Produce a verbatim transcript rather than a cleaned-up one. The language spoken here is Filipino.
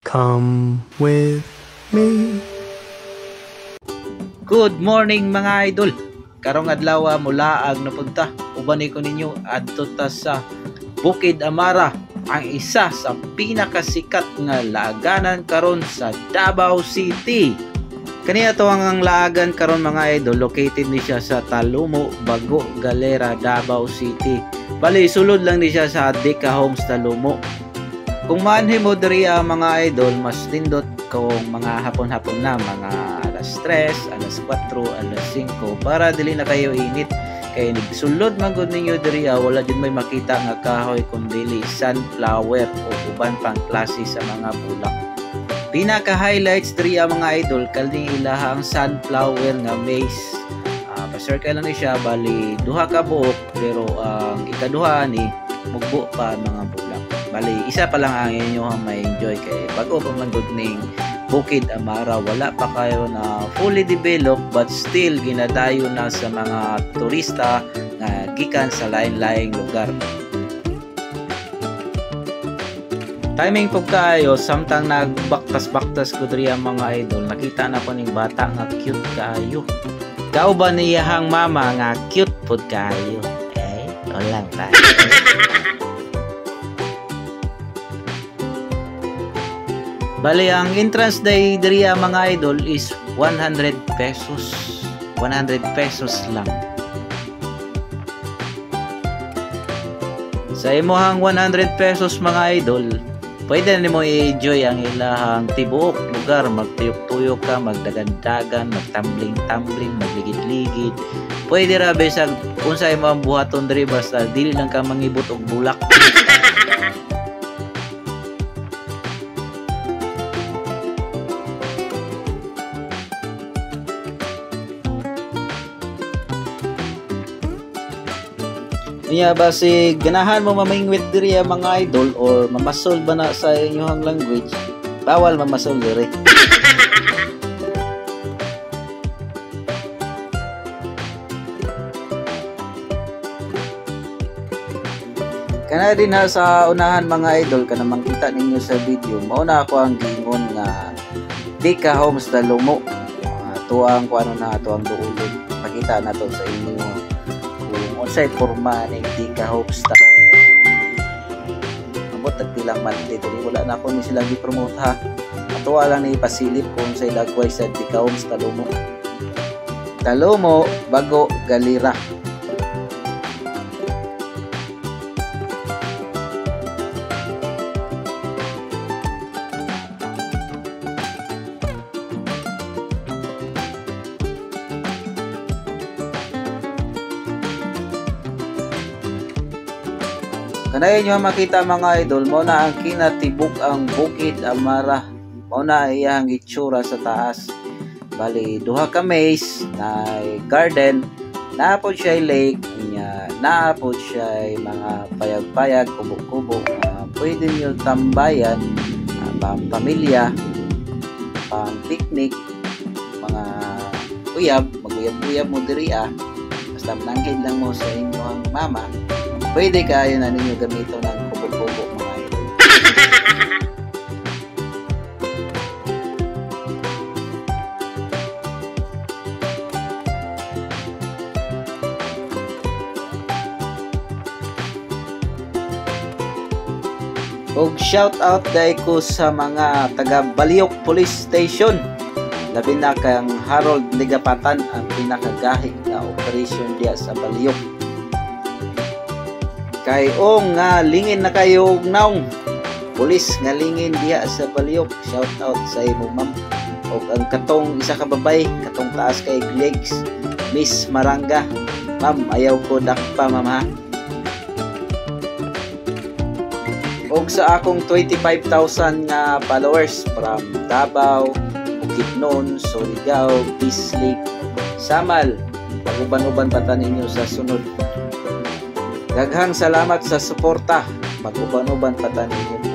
Come with me. Good morning mga idol. Karong adlaw mula ag napunta uban ko ninyo adto ta sa Bukid Amara, ang isa sa pinakasikat nga laaganan karon sa Davao City. Kaniya to ang laagan karon mga idol, located ni siya sa Talumo, Bago, Galera, Davao City. Bali sulod lang ni siya sa Deka Homes Talumo. Kung maanhi mo diri mga idol, mas lindot kung mga hapon-hapon na, mga alas tres, alas kwatro, alas singko, para dili na kayo init. Kaya nigsulod man gud ninyo diri, wala din may makita nga kahoy kundi sunflower o uban pang klase sa mga bulak. Pinaka-highlights diri mga idol kalding ilahang sunflower nga maze. Uh, pa-circle lang ni siya, bali duha ka buok, pero ang uh, ikaduha ni mugbo pa mga bulak. Bali isa pa lang ang inyo ang may enjoy kay bago pa man gud ning Bukid Amara, wala pa kayo na fully developed but still ginadayo na sa mga turista nga gikan sa lain-laing lugar. Timing po kayo, samtang nagbaktas-baktas ko diri ang mga idol, nakita na po ning bata nga cute kaayo. Kauban niyahang mama nga cute pod kaayo. Eh, wala pa. Bali ang entrance day diri mga idol is one hundred pesos. one hundred pesos lang. Sa imuhang one hundred pesos mga idol, pwede na mo i-enjoy ang ilahang tibuok lugar, magtuyok-tuyok ka, magdagan-dagan, magtambling-tambling, magligid-ligid. Pwede ra besag unsay mo ang buhaton diri basta dili lang ka mangibot og bulak. Niya ba si ganahan mo mamingwit diri mga idol or mamasol ba na sa inyong language, bawal mamasol diri. Kana din ha sa unahan mga idol, kana makita ninyo sa video, mao na ako ang gingon nga Deka Homes Talumo. Uh, tuang kuano na tuang duulog. Pakita na to sa inyo unsay porma ning Deka Homes Talumo. Amot nagpilang monthly diri, wala na ako ni sila gi-promote ha. Atuwa lang ni pasilip kung say dagway sa Deka Homes Talumo. Talumo, Bago, Galera. Kanayon nyo makita mga idol, mao na ang kinatibuk ang Bukid Amara. Mao na iyang itsura sa taas. Bali duha ka maze, na garden, naapod siya lake, niya naapod siya mga payag-payag, kubo-kubo. Uh, pwede nyo tambayan, uh, pang pamilya, pang picnic, mga uyab, maguyab-uyab mo diri ah. Basta mananghid lang mo sa inyong mama. Pwede kayo na ninyo gamito ng kubo-kubo mga idol. Og shout out dai ko sa mga taga Baliok Police Station. Labi na kang Harold Ligapatan ang pinakagahi na operation diya sa Baliok. Kay ong nga lingin na kayo naong pulis nga lingin diha sa Baliok, shout out sa imo ma'am. Og ang katong isa ka babay, katong taas kay legs, Miss Maranga, ma'am ayaw ko dakpa ma'am ha. Og sa akong twenty-five thousand nga followers from Davao, Bukidnon, Surigao, Bislig, Samal, pag-uban-uban pa ta ninyo sa sunod. Daghang salamat sa suporta. Mag-uban-uban pa ta ninyo.